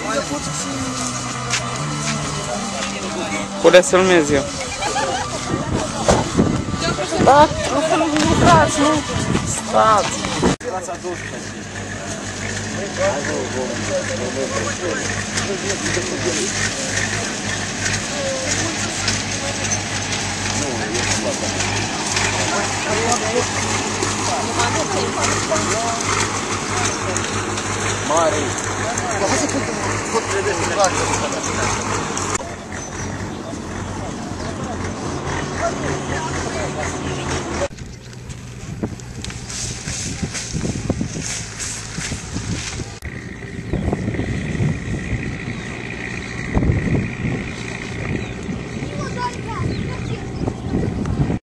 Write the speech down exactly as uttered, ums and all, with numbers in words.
Pune să-l mezi eu. Stați, nu să nu intrați, nu? Stați. Mare. Lasă că tot trebuie să facă.